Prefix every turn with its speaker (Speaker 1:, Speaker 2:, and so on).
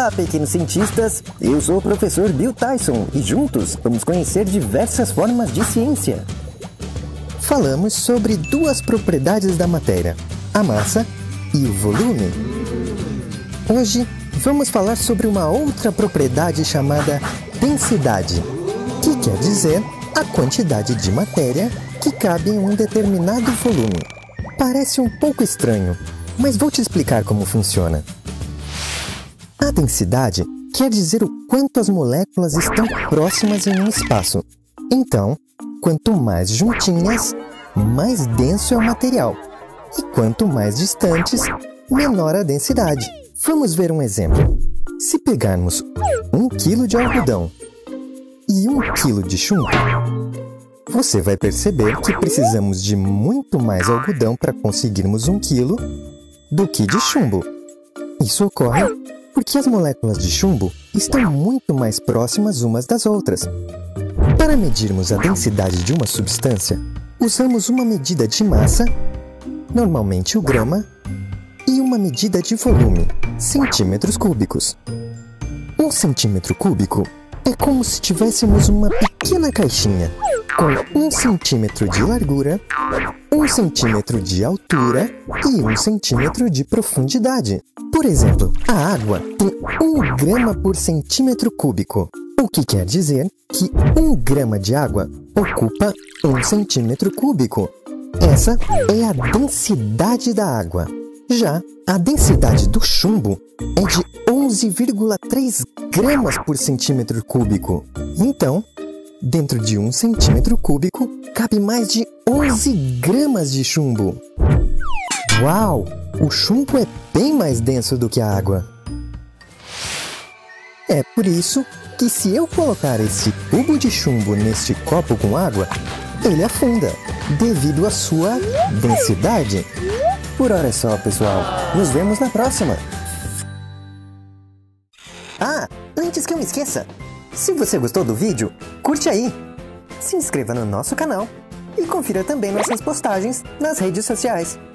Speaker 1: Olá, pequenos cientistas! Eu sou o professor Bill Tyson e juntos vamos conhecer diversas formas de ciência. Falamos sobre duas propriedades da matéria, a massa e o volume. Hoje vamos falar sobre uma outra propriedade chamada densidade, que quer dizer a quantidade de matéria que cabe em um determinado volume. Parece um pouco estranho, mas vou te explicar como funciona. A densidade quer dizer o quanto as moléculas estão próximas em um espaço. Então, quanto mais juntinhas, mais denso é o material. E quanto mais distantes, menor a densidade. Vamos ver um exemplo. Se pegarmos 1 kg de algodão e 1 kg de chumbo, você vai perceber que precisamos de muito mais algodão para conseguirmos 1 kg do que de chumbo. Isso ocorre porque as moléculas de chumbo estão muito mais próximas umas das outras. Para medirmos a densidade de uma substância, usamos uma medida de massa, normalmente o grama, e uma medida de volume, centímetros cúbicos. 1 centímetro cúbico é como se tivéssemos uma pequena caixinha com 1 centímetro de largura, 1 centímetro de altura e 1 centímetro de profundidade. Por exemplo, a água tem 1 grama por centímetro cúbico, o que quer dizer que 1 grama de água ocupa 1 centímetro cúbico. Essa é a densidade da água. Já a densidade do chumbo é de 11,3 gramas por centímetro cúbico. Então, dentro de 1 centímetro cúbico, cabe mais de 11 gramas de chumbo. Uau! O chumbo é bem mais denso do que a água. É por isso que se eu colocar esse cubo de chumbo neste copo com água, ele afunda, devido à sua densidade. Por hora é só, pessoal. Nos vemos na próxima. Ah, antes que eu me esqueça, se você gostou do vídeo, curte aí, se inscreva no nosso canal e confira também nossas postagens nas redes sociais.